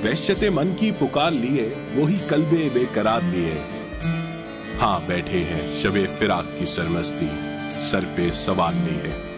दहशते मन की पुकार लिए वही कल्बे बेकरार लिए। हाँ बैठे हैं शबे फिराक की सरमस्ती, सर पे सवार लिए।